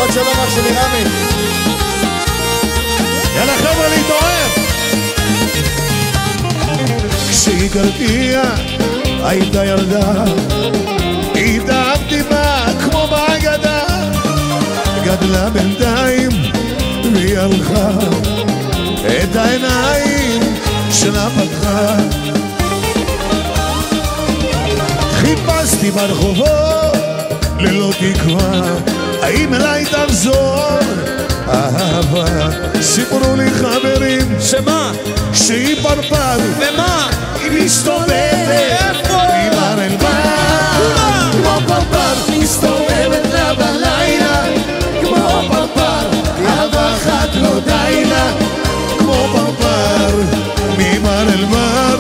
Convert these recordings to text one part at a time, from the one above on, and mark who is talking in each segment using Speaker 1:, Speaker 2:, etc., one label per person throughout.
Speaker 1: שבת שלום אח שלי רמי.
Speaker 2: יאללה חבר'ה להתעורר. כשהכרתי הייתה ילדה, התאהבתי בה כמו באגדה, גדלה בינתיים והיא הלכה, את העיניים שלה פתחה. חיפשתי ברחובות ללא תקווה, האם אליי תחזור אהבה? סיפרו לי חברים
Speaker 1: שמה?
Speaker 2: שהיא פרפר
Speaker 1: ומה?
Speaker 2: היא מסתובבת
Speaker 1: איפה?
Speaker 2: מבר אל בר, כמו פרפר מסתובבת לה בלילה, כמו פרפר אהבה אחת לא די לה, כמו פרפר מבר אל בר,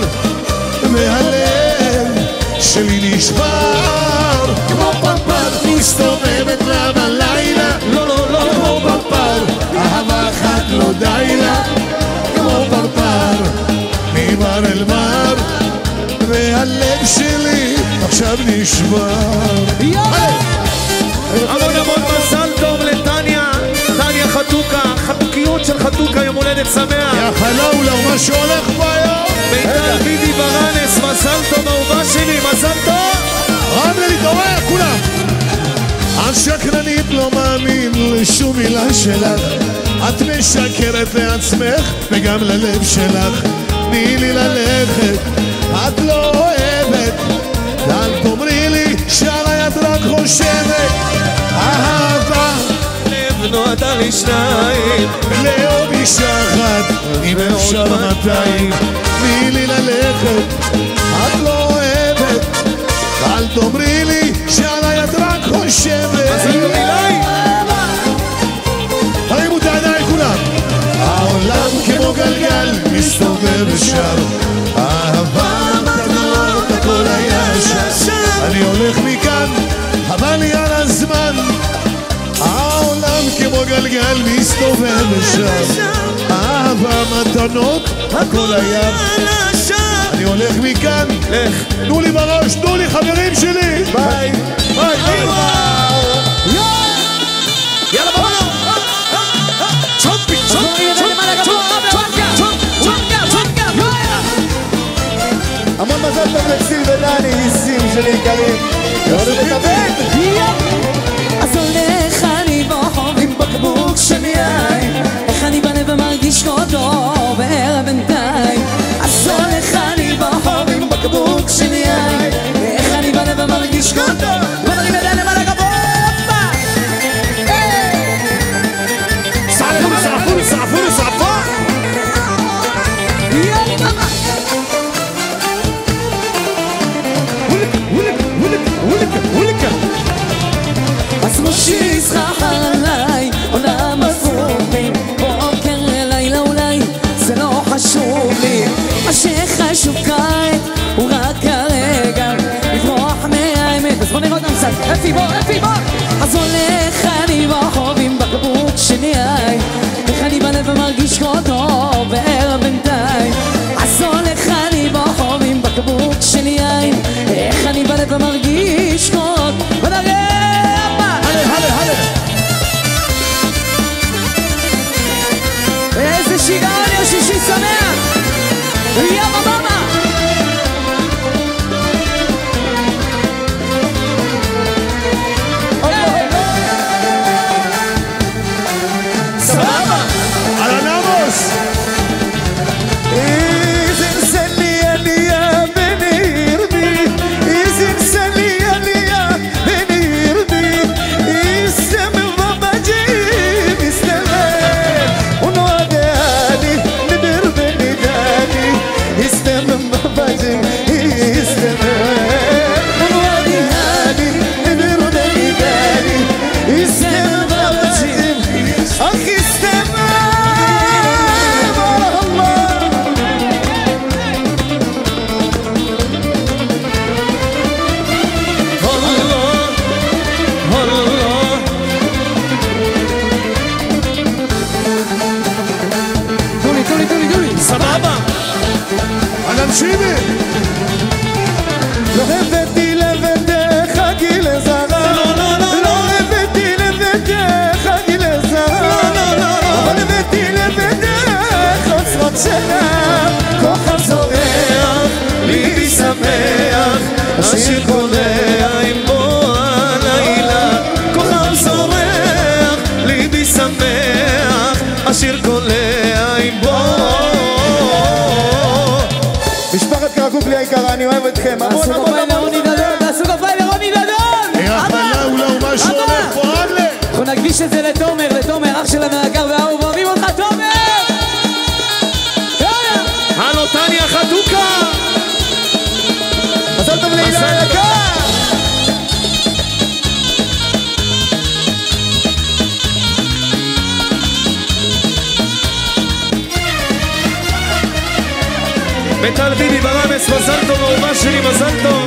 Speaker 2: והלב שלי נשבר, כמו פרפר מסתובבת לה בלילה,
Speaker 1: לא לא לא
Speaker 2: כמו פרפר אהבה אחת לא די לה, כמו פרפר מבר אל בר, והלב שלי עכשיו נשבר.
Speaker 1: המון המון מזל טוב לטניה, טניה חתוקה, חתוקיות של חתוקה, יום הולדת שמח.
Speaker 2: יא חלאולה, מה שהולך פה היום?
Speaker 1: מיטל בידי ברנס, מזל טוב אהובה שלי, מזל טוב.
Speaker 2: רמלה להתעורר כולם. את שקרנית, לא מאמין לשום מילה שלך, את משקרת לעצמך וגם ללב שלך. תני לי ללכת, את לא אוהבת, אל תאמרי לי שעליי את רק חושבת. אהבה
Speaker 1: לב נועדה לשניים,
Speaker 2: לאהוב אישה אחת, אם אפשר 200. תני לי ללכת, את לא אוהבת, אל תאמרי לי שעליי את רק חושבת.
Speaker 1: מזל טוב אליי.
Speaker 2: תרימו את הידיים כולם. העולם כמו גלגל מסתובב ושר, אהבה מתנות הכל היה שם. אני הולך מכאן חבל לי על הזמן, העולם כמו גלגל מסתובב ושר, אהבה מתנות הכל היה. אני הולך מכאן, תנו לי בראש, תנו לי חברים שלי. ביי ביי ביי.
Speaker 1: יאללה בואו.
Speaker 3: המון מזל טוב לציל ודני, ניסים שלי יקרים. יורדת את הבן.
Speaker 4: אז הולך אני ברחוב עם בקבוק של יין, איך אני בלב ומרגיש אותו בערב בינתיים. אז הולך אני ברחוב עם בקבוק של יין, איך אני בלב ומרגיש אותו. בוא נרים ידיים למעלה גבוה.
Speaker 2: סעפור סעפור סעפור סעפור.
Speaker 4: אז ראשי יסחח עליי עולם הפוך לי, בוקר לילה אולי זה לא חשוב לי, מה שחשוב כעת הוא רק הרגע לברוח מהאמת. אז בוא נראה אותם קצת, אפי בוא, אפי בוא. אז הולך אני ברחוב עם בקבוק של יין, איך אני בלב ומרגיש אותו בערב בינתיים. אז הולך אני ברחוב עם בקבוק של יין, איך אני בלב ומרגיש אותו. איזה שיגעון, יום שישי שמח. יאללה מאמה.
Speaker 2: סבבה. אהלן עמוס. סבבה. אהלן שימי.
Speaker 3: לא הבאתי לבדך גיל זרה, לא הבאתי לבדך אתכם. המון
Speaker 4: תעשו
Speaker 3: המון
Speaker 4: כפיים
Speaker 3: המון.
Speaker 4: לרוני דדון, תעשו כפיים לרוני דדון!
Speaker 2: יא חלאולה ומה שהולך פה עלה.
Speaker 4: אנחנו נקדיש את זה לתומר, אח שלנו היקר והאהוב, אוהבים אותך תומר!
Speaker 1: הלו טניה חתוקה!
Speaker 3: מזל טוב להילה היקר!
Speaker 1: מיטל ביבי ברמס, מזל טוב, אהובה שלי, מזל טוב.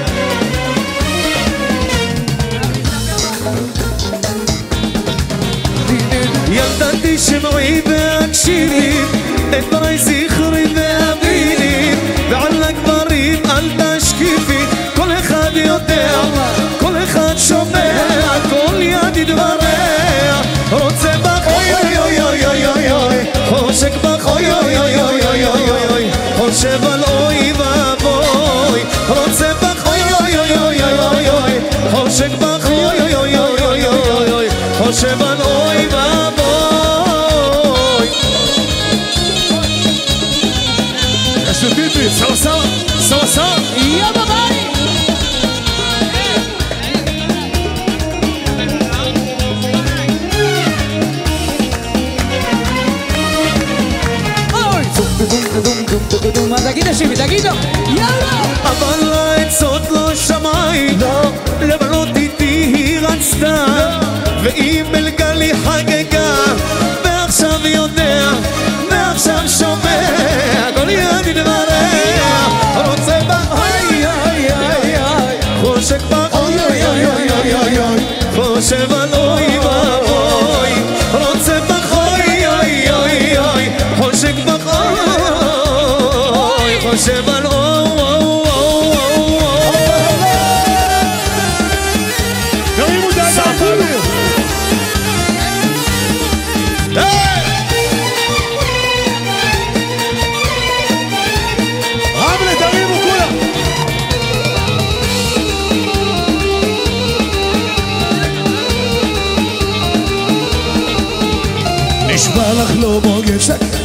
Speaker 1: ילדתי שמעי והקשיבי את דברי זכרי ואביני ועל הגברים אל תשקיפי כל אחד יודע, כל אחד שומע כל יד דבריה רוצה בך אוי אוי אוי אוי אוי אוי אוי חושק בך אוי אוי אוי אוי אוי אוי אוי חושב על אוי ואבוי רוצה בך אוי אוי אוי אוי אוי אוי חושק בך אוי אוי אוי אוי אוי אוי חושב על אוי ואבוי
Speaker 2: יש לי טיפי.
Speaker 1: סו
Speaker 4: יא בבית! אוי! מה תגיד השיבי, תגידו! יאללה!
Speaker 1: אבל העצות לא שמיים, לבנות איתי היא רצתה, ואם אלגלי חגגה, ועכשיו יודע, ועכשיו שומע, כל יד דבריה, רוצה בך אוי אוי אוי אוי, חושק בך אוי אוי אוי אוי אוי אוי, חושב על אוי ואבוי, רוצה בך אוי אוי אוי אוי, חושק בך אוי, חושב על אוי
Speaker 2: נשבע לך לא בוגד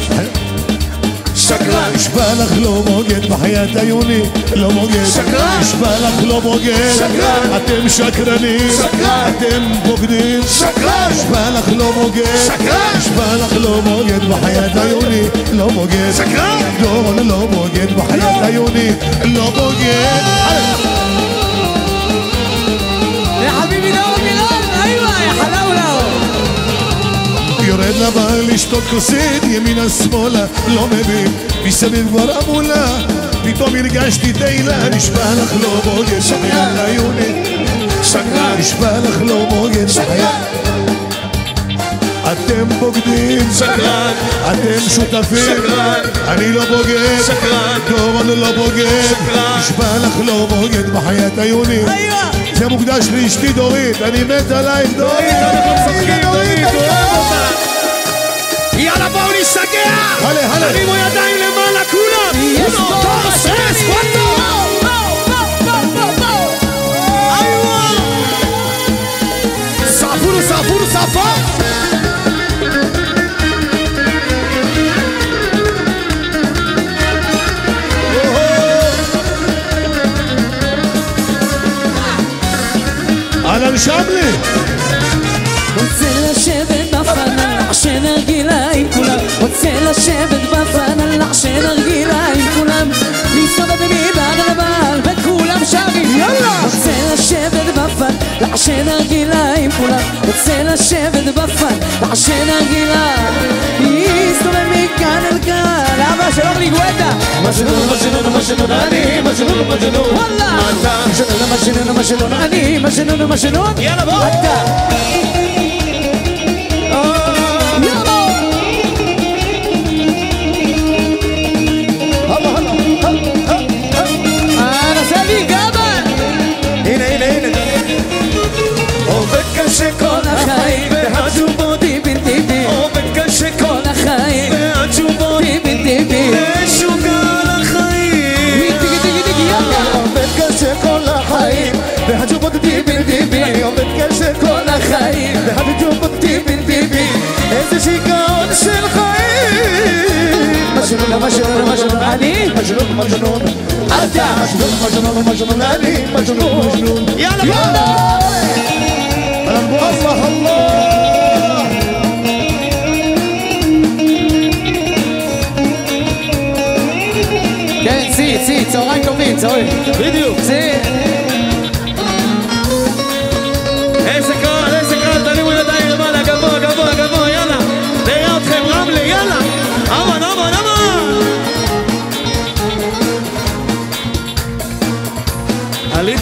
Speaker 2: שקרן, נשבע לך לא בוגד בחיית עיוני לא בוגד,
Speaker 1: שקרן,
Speaker 2: נשבע לך לא בוגד,
Speaker 1: שקרן,
Speaker 2: אתם שקרנים,
Speaker 1: שקרן,
Speaker 2: אתם בוגדים,
Speaker 1: שקרן,
Speaker 2: נשבע לך לא בוגד,
Speaker 1: שקרן,
Speaker 2: נשבע לך לא בוגד בחיית עיוני לא בוגד,
Speaker 1: שקרן,
Speaker 2: דורון לא בוגד בחיית עיוני לא בוגד.
Speaker 4: יא חביבי דור מירון, איווה, יא חלאולה!
Speaker 2: יורד לבעל לשתות כוסית ימינה שמאלה לא מבין מסביב כבר המולה פתאום הרגשתי תהילה נשבע לך לא בוגד שחיית עיוני שקרן נשבע לך לא בוגד שחיית אתם בוגדים
Speaker 1: שקרן,
Speaker 2: אתם שותפים
Speaker 1: שקרן,
Speaker 2: אני לא בוגד
Speaker 1: שקרן,
Speaker 2: דורון לא בוגד
Speaker 1: שקרן,
Speaker 2: נשבע לך לא בוגד בחיית עיוני זה מוקדש לאשתי דורית אני מת עלייך דורית
Speaker 1: אנחנו משחקים, דורית, אוהב אותה. יאללה בואו נשתגע!
Speaker 2: הלאה, הלאה.
Speaker 1: תרימו ידיים למעלה כולם!
Speaker 4: יש
Speaker 1: uno,
Speaker 4: פה
Speaker 1: dos, tres, cuatro! איווה! ספורו, ספורו, ספור!
Speaker 2: אהלן שבלי
Speaker 4: רוצה לשבת בפנן, שנרגילה עם כולם רוצה לשבת בפנן, שנרגילה עם כולם מסתובב מבעד לבעל וכולם שרים יאללה רוצה לשבת בפנן, שנרגילה עם כולם רוצה לשבת בפנן, שנרגילה מסתובב מכאן אל כאן אבא של אורלי גואטה משנון אני משנון וואלה משנון אני משנון
Speaker 1: יאללה בואו! עובד קשה כל החיים והתשובות טיפין עובד קשה כל החיים והתשובות טיפין משוגע לחיים עובד קשה כל החיים והתשובות טיפין אני עובד קשה כל החיים והתשובות טיפין איזה שיגעון של חיים משנון אני משנון
Speaker 3: אתה מג'נון מג'נון אני מג'נון מג'נון
Speaker 1: יאללה
Speaker 3: الله الله
Speaker 4: כן, צי, צהריים טובים, צהריים.
Speaker 1: בדיוק.
Speaker 4: צי.
Speaker 1: איזה קהל, תנימו ידיים למעלה, גבוה, יאללה. נראה אתכם רמלה, יאללה. אמן. עלית?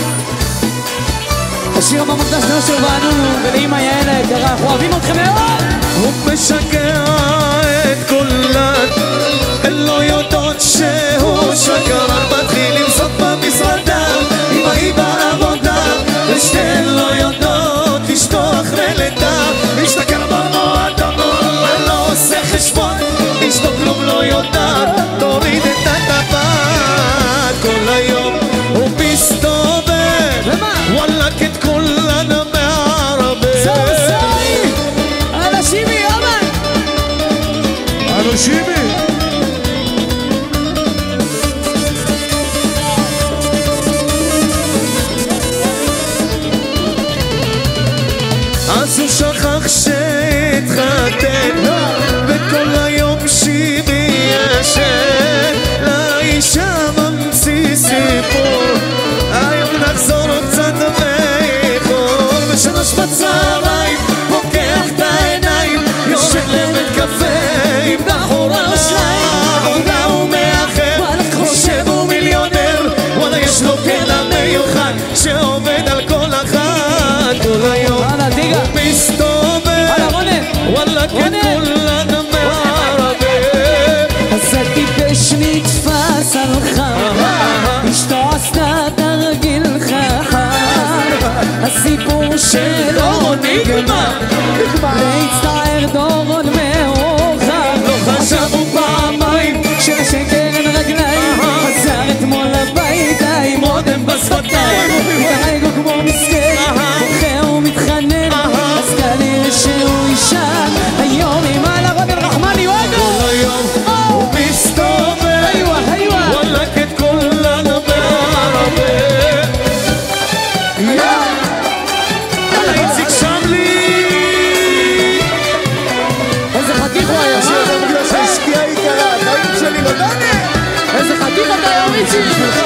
Speaker 4: השיר הבא מוקדש לאושר ואנו ולאמא יעל היקרה, אנחנו אוהבים אתכם מאוד!
Speaker 1: הוא משגע את כולן, הן לא יודעות שהוא שקרן, מתחיל למסות במשרדה, אמא היא בעבודה, ושתיהן לא יודעות לשטוח ללידה, משתכר במועדון, לא עושה חשבון, אשתו כלום לא יודעת, תוריד את הטבעת, כל היום הוא מסתובב, וואלק את כולן מערבב.
Speaker 4: סוי! אנשימי, אמן!
Speaker 2: אנשימי!
Speaker 1: אז הוא שכח שהתחתן וכל היום שימי ישן לאישה ממציא סיפור היום נחזור קצת באיחור בשלוש בצהריים פוקח את העיניים יושב לבית קפה עם בחורה או שניים עונה הוא מאחר חושב הוא מיליונר וואלה יש לו קטע מיוחד שעובד על כל אחת כל היום הוא מסתובב וואלה כן כולן מערבב
Speaker 4: אז הטיפש נתפס עליך אשתו עשתה תרגיל חכם הסיפור שלו נגמר להצטער דורון מאוחר לא חשבו פעמיים שהשקר אין רגליים חזר אתמול הביתה עם מודם בשפתיים מתנהג כמו מסכן בוכה ומתחנן אז כנראה שהוא ישן היום עם הלרון רחמני וואגו
Speaker 1: כל היום הוא מסתובב וואלה כן כולן מערבב יאללה איציק שמלי
Speaker 4: איזה חתיך הוא היום
Speaker 3: זה בגלל שהשקיעה יקרה, החיים שלי בדני
Speaker 4: איזה חתיך אתה היום איציק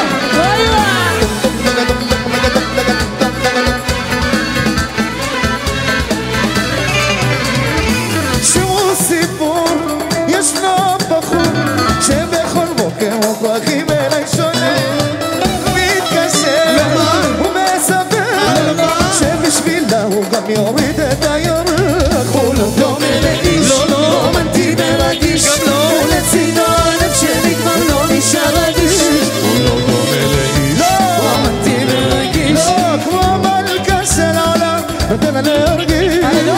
Speaker 3: שהוא סיפור, ישנו בחור שבכל בוקר הוא פרחים אליי שונה מתקשר ומספר שבשבילה הוא גם יוריד את הירח הוא לא דומה לאיש רומנטי מרגיש ולצידו הלב שלי כבר לא נשאר אדיש
Speaker 2: הוא לא דומה לאיש
Speaker 3: רומנטי מרגיש לא כמו מלכה של העולם נותן לה להרגיש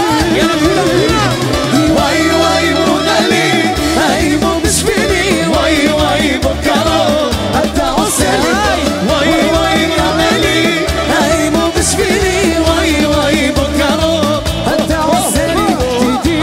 Speaker 3: וואי וואי בונלי האם הוא בשבילי וואי וואי בוא קרוב אתה עושה לי וואי וואי רמלי האם הוא בשבילי וואי וואי בוא קרוב אתה עושה לי תיתי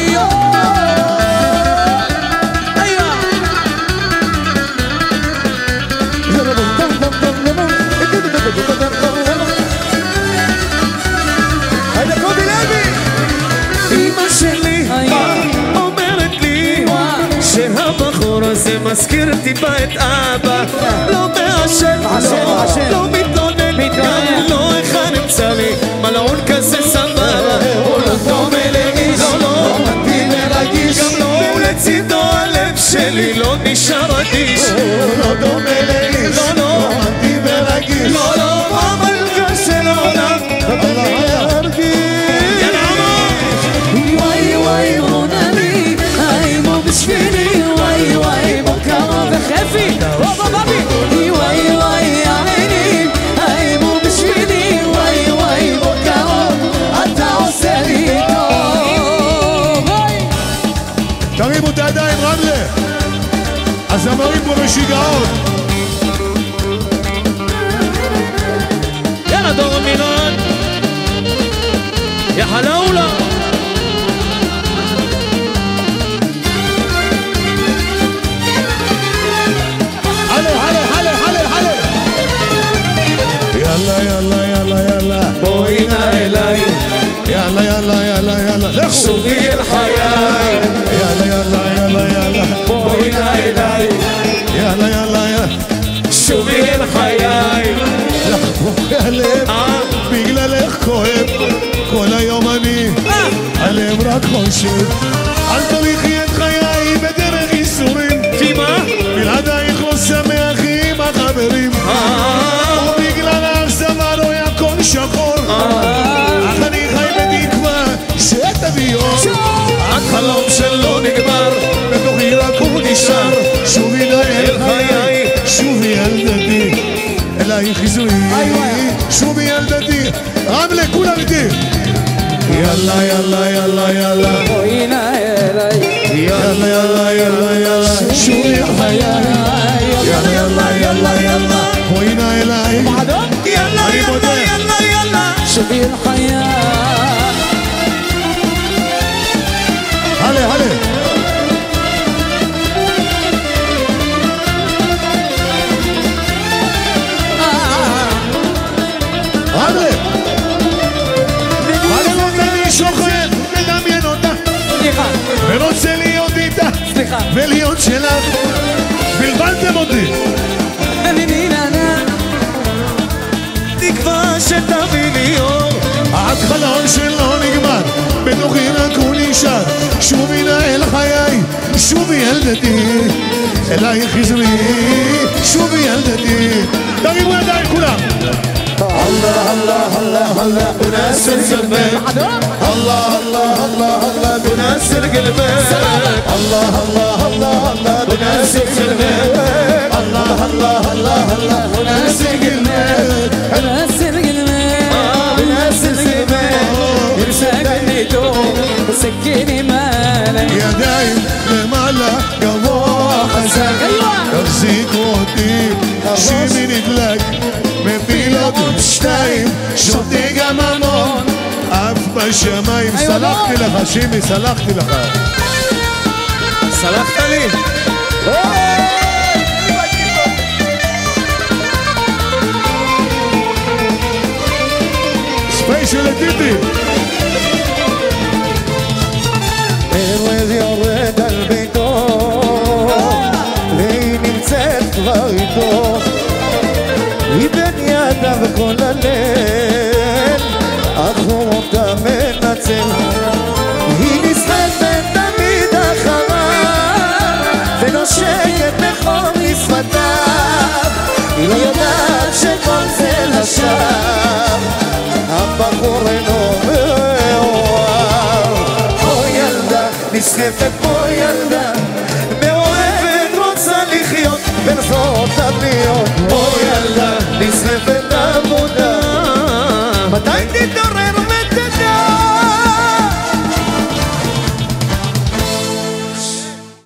Speaker 3: היידה קובי לוי אמא שלי אומרת לי שהבחור הזה מזכיר טיפה את אבא לא מעשן, לא מתלונן גם לא אחד נמצא לי מלעון כזה סבבה הוא לא דומה לאיש לא רומנטי מרגיש גם לא ולצידו הלב שלי לא נשאר אדיש הוא לא דומה לאיש רומנטי מרגיש לא המלכה של העולם נותן לי להרגיש וואי וואי רונני האם הוא בשבילי וואי וואי בוא קרוב וחפי בבי וואי וואי העניינים האם הוא בשבילי וואי וואי בוא קרוב אתה עושה לי טוב
Speaker 2: תרימו את הידיים רמלה הזמרים פה בשיגעון
Speaker 1: יאללה דור מירון יא חלאולה
Speaker 2: הלו
Speaker 3: שובי אל חיי
Speaker 2: יאללה יאללה יאללה יאללה
Speaker 3: בואי נא אליי
Speaker 2: יאללה יאללה יאללה
Speaker 3: שובי אל חיי
Speaker 2: לחבוך הלב בגללך כואב כל היום אני עליהם רק חושב אל תוליכי את חיי בדרך ייסורים
Speaker 3: כי מה?
Speaker 2: בלעדייך לא שמח עם החברים ובגלל האכזבה רואה הכל שחור אך אני חי בתקווה שתביא אור
Speaker 3: החלום שלא נגמר
Speaker 2: בתוכי רק הוא נשאר שובי נא אל חיי שובי ילדתי אליי חיזוי שובי ילדתי רמלה כולם איתי יאללה יאללה יאללה יאללה
Speaker 4: בואי נא אליי
Speaker 2: יאללה יאללה יאללה יאללה שובי חיי יאללה יאללה יאללה יאללה בואי נא אליי
Speaker 3: יאללה יאללה יאללה יאללה
Speaker 4: שובי אל חיי
Speaker 2: הלאה הלאה הלאה אני שוכב מדמיין אותה
Speaker 4: סליחה
Speaker 2: ורוצה להיות איתה
Speaker 4: סליחה
Speaker 2: ולהיות שלך בלבלתם אותי
Speaker 3: תקווה שתביא לי אור
Speaker 2: עד חלון שלא נגמר בתוכי רק הוא נשאר שובי נא אל חיי שובי ילדתי אליי חזרי שובי ילדתי תרימו ידיים כולם الله الله الله الله
Speaker 3: وناسر قلبك
Speaker 2: الله الله الله الله
Speaker 3: وناسر قلبك
Speaker 2: الله الله الله الله
Speaker 3: وناسر قلبك
Speaker 2: الله الله الله الله
Speaker 3: وناسر قلبك
Speaker 4: ناسر قلبك
Speaker 3: وناسر قلبك يرسقني دوم وسكني مالك
Speaker 2: يا دايم למעלה גבוה חזק תחזיק אותי שימי נדלק מפיל עוד שתיים שותי גם המון אף בשמיים סלחתי לך שימי סלחתי לך
Speaker 3: סלחת לי?
Speaker 2: ספיישל לטיטי
Speaker 1: ארז יורד על ביתו והיא נמצאת כבר איתו היא בין ידיו כל הליל אך הוא אותה מנצל היא נסחפת תמיד אחריו ונושקת לחום לשפתיו היא לא יודעת שכל זה לשווא הבחור אינו מאוהב או ילדה נסחפת כמו ילדה מאוהבת רוצה לחיות בין זאת הבניות או ילדה